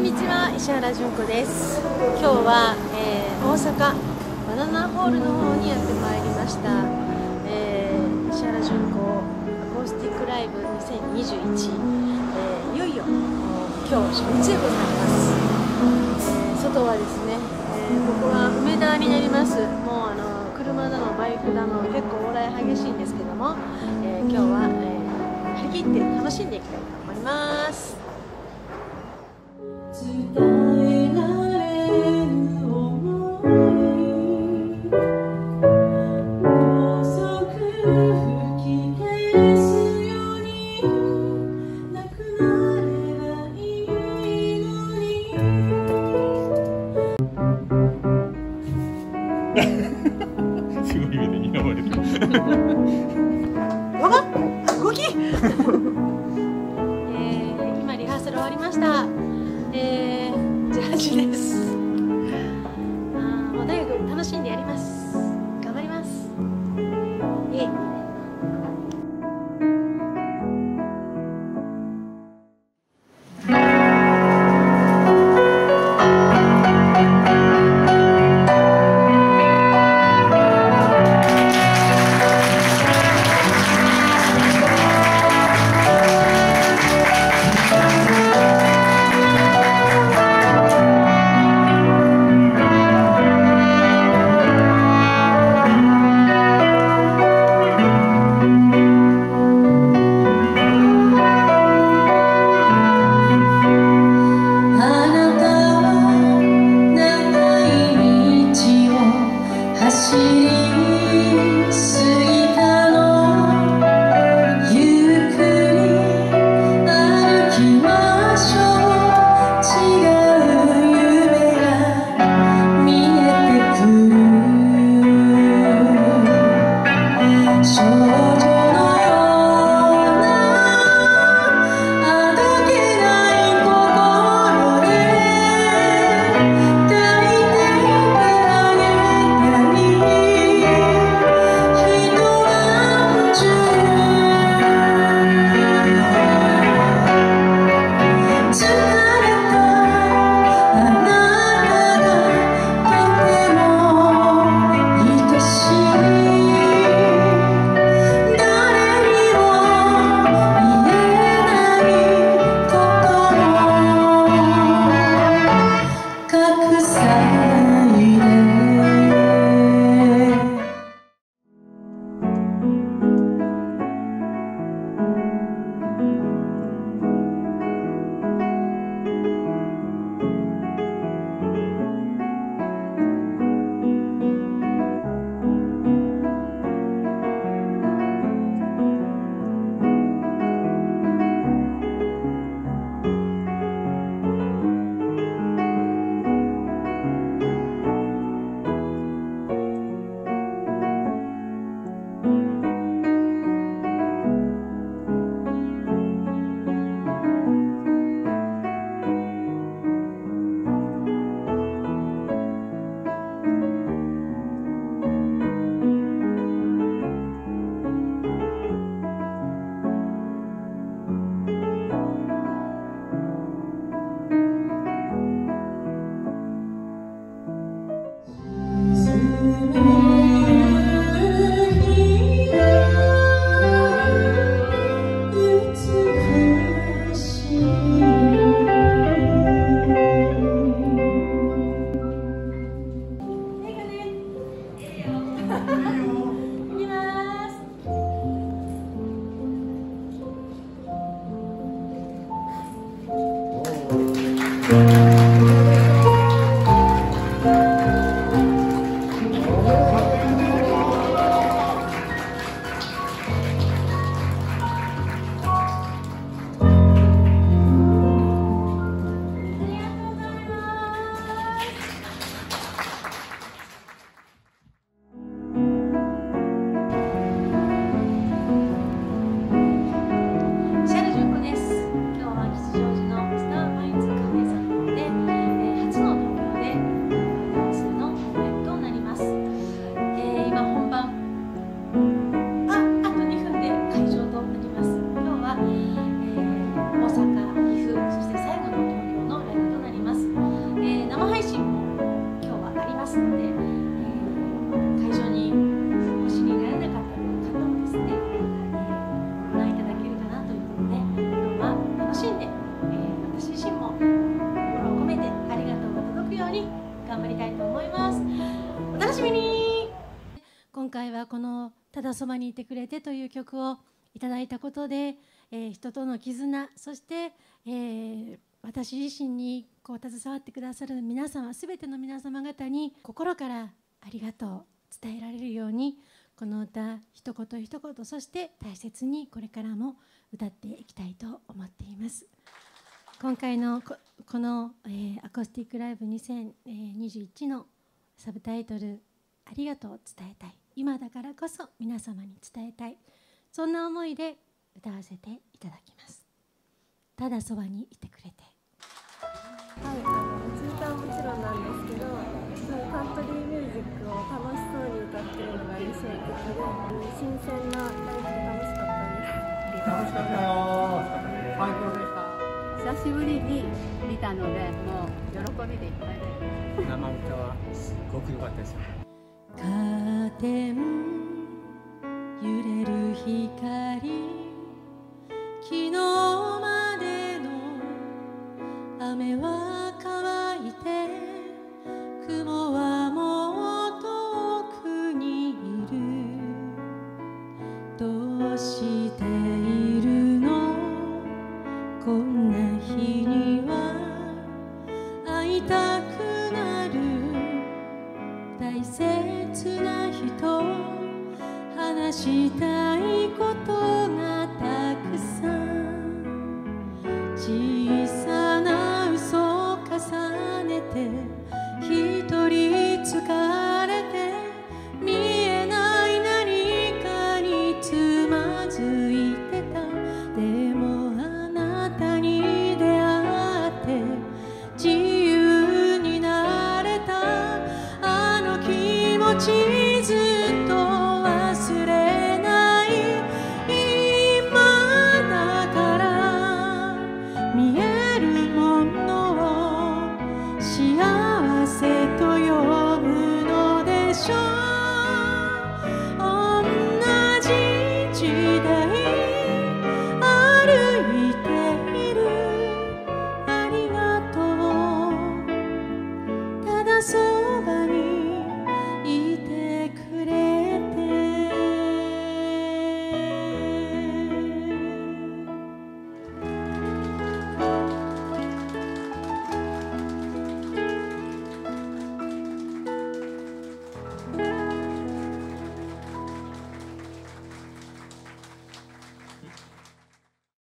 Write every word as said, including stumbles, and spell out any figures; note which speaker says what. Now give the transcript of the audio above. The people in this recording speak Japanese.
Speaker 1: んにちは、石原純子です。今日は、えー、大阪バナナホールの方にやってまいりました。えー、石原純子アコースティックライブにせんにじゅういち、えー、いよいよ今日初日でございます。えー、外はですね、えー、ここは梅田になります。もうあの車だのバイクだの結構往来激しいんですけども、えー、今日は、えー、張り切って楽しんでいきたいと思います。伝えられぬ想い細く吹き返すようになくなればいいのに
Speaker 2: すごい目で睨まれてる
Speaker 1: わっ動きえー、今リハーサル終わりました。えー、ジャージです。あー、もうとにかく楽しんでやります。頑張ります。イエイ。 がこの「ただそばにいてくれて」という曲をいただいたことで、えー、人との絆、そして、えー、私自身にこう携わってくださる皆様、すべての皆様方に心からありがとう伝えられるように、この歌一言一言、そして大切にこれからも歌っていきたいと思っています。今回の こ, この、えー、アコースティックライブにせんにじゅういちのサブタイトル「ありがとうを伝えたい」、今だからこそ皆様に伝えたい、そんな思いで歌わせていただきます。ただそばにいてくれて。
Speaker 3: はい、あのツイッターはもちろんなんですけど、そういうカントリーミュージックを楽しそうに歌ってるのが印象的で、新鮮なライブで楽しかったです。
Speaker 4: 楽しかったよ。最高でした。
Speaker 5: 久しぶりに見たので、もう喜びでいっぱいです。
Speaker 4: 生歌はすごく良かったですよ。
Speaker 1: カーテン揺れる光、昨日までの雨は